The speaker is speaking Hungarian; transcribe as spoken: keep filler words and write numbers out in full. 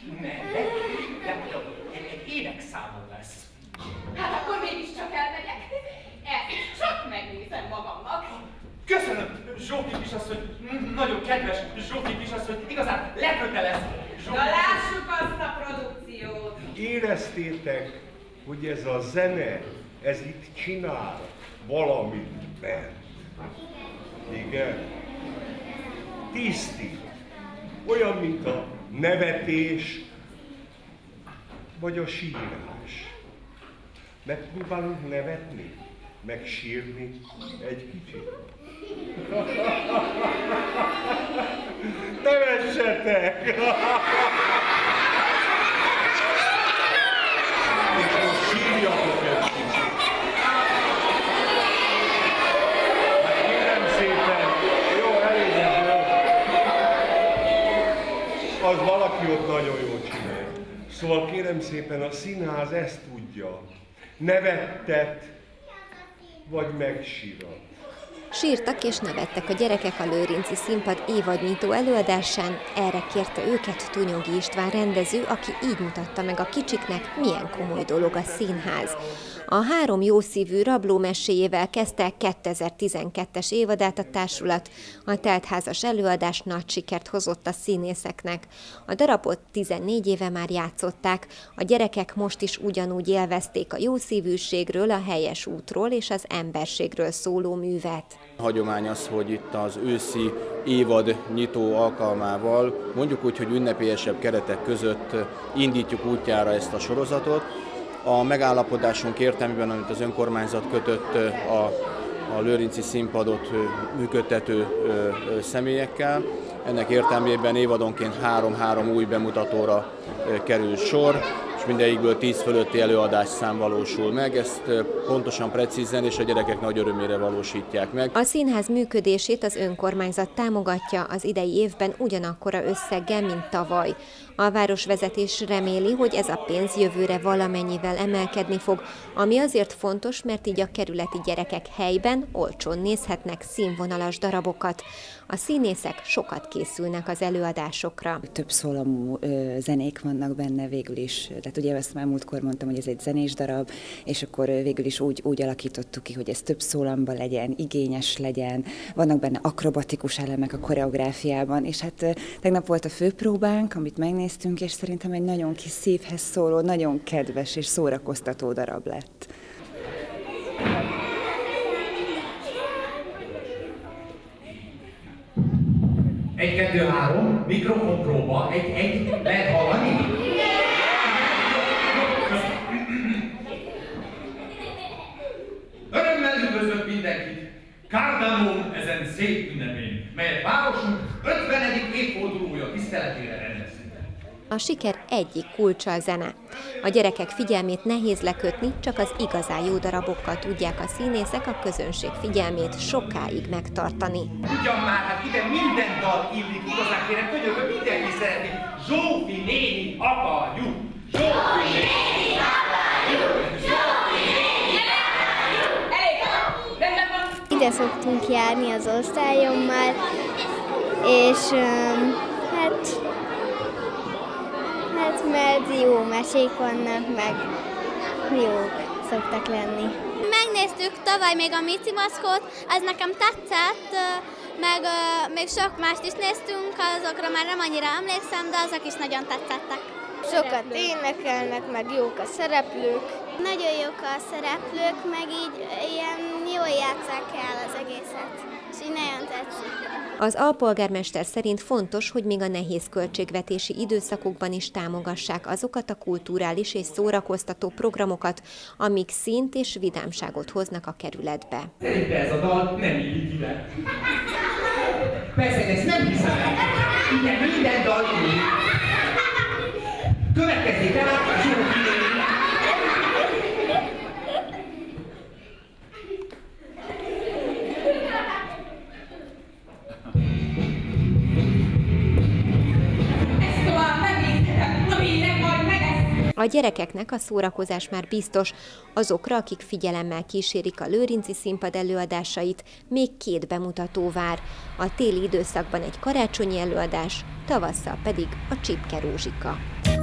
Nem, de, de, de egy, egy énekszámon lesz. Hát akkor mégiscsak elmegyek. Ezt csak megnézem magamnak. Köszönöm, Zsófi kisasszony, nagyon kedves Zsófi kisasszony, igazán lekötelez. Na lássuk azt a produkciót. Éreztétek, hogy ez a zene, ez itt csinál valamit bent? Igen? Tisztít. Olyan, mint a nevetés, vagy a sírás. Megpróbálunk nevetni, meg sírni egy kicsit. Nevessetek! És most sírjatok egy kicsit. Hát kérem szépen, jó, elég ez, az valaki ott nagyon jól csinál. Szóval kérem szépen, a színház ezt tudja. Nevettet, vagy megsírat. Sírtak és nevettek a gyerekek a Lőrinci Színpad évadnyitó előadásán, erre kérte őket Tunyogi István rendező, aki így mutatta meg a kicsiknek, milyen komoly dolog a színház. A három jószívű rabló meséjével kezdte kétezer-tizenkettes évadát a társulat, a teltházas előadás nagy sikert hozott a színészeknek. A darabot tizennégy éve már játszották, a gyerekek most is ugyanúgy élvezték a jószívűségről, a helyes útról és az emberségről szóló művet. Hagyomány az, hogy itt az őszi évad nyitó alkalmával, mondjuk úgy, hogy ünnepélyesebb keretek között indítjuk útjára ezt a sorozatot. A megállapodásunk értelmében, amit az önkormányzat kötött a, a Lőrinci Színpadot működtető személyekkel, ennek értelmében évadonként három-három új bemutatóra kerül sor, és mindegyikből tíz fölötti előadásszám valósul meg. Ezt pontosan, precízen és a gyerekek nagy örömére valósítják meg. A színház működését az önkormányzat támogatja az idei évben ugyanakkora összeggel, mint tavaly. A városvezetés reméli, hogy ez a pénz jövőre valamennyivel emelkedni fog, ami azért fontos, mert így a kerületi gyerekek helyben olcsón nézhetnek színvonalas darabokat. A színészek sokat készülnek az előadásokra. Több szólamú ö, zenék vannak benne végül is. Tehát ugye ezt már múltkor mondtam, hogy ez egy zenés darab, és akkor végül is úgy, úgy alakítottuk ki, hogy ez több szólamba legyen, igényes legyen. Vannak benne akrobatikus elemek a koreográfiában, és hát tegnap volt a főpróbánk, amit megnéztünk, és szerintem egy nagyon kis szívhez szóló, nagyon kedves és szórakoztató darab lett. Egy, kettő, három, mikrofon próba, egy, egy, lehet hallani? Örömmel üdvözlök mindenkit! Kardamom ezen szép ünnepén, melyet városunk ötvenedik évfordulója tiszteletére rendezünk. A siker egyik kulcsa a zene. A gyerekek figyelmét nehéz lekötni, csak az igazán jó darabokkal tudják a színészek a közönség figyelmét sokáig megtartani. Ugyan már, hát ide minden dal illik, igazán kérem, könyörgöm, mindenki szeretné. Zsófi néni akarjuk! Zsófi néni akarjuk! Zsófi néni akarjuk! Elég! Rendben van! Ide szoktunk járni az osztályommal, és um, hát... Hát, mert jó mesék vannak, meg jók szoktak lenni. Megnéztük tavaly még a Mici Maszkot, az nekem tetszett, meg még sok mást is néztünk, azokra már nem annyira emlékszem, de azok is nagyon tetszettek. Sokat énekelnek, meg jók a szereplők. Nagyon jók a szereplők, meg így ilyen jól játsszák el az egészet, és így nagyon tetszik. Az alpolgármester szerint fontos, hogy még a nehéz költségvetési időszakokban is támogassák azokat a kulturális és szórakoztató programokat, amik színt és vidámságot hoznak a kerületbe. Szerintem ez a dal nem illik ide. Persze, ezt nem hiszem el. Ide minden dal illik. Következik el a Zsófi néni. A gyerekeknek a szórakozás már biztos, azokra, akik figyelemmel kísérik a Lőrinci Színpad előadásait, még két bemutató vár. A téli időszakban egy karácsonyi előadás, tavasszal pedig a Csipke Rózsika.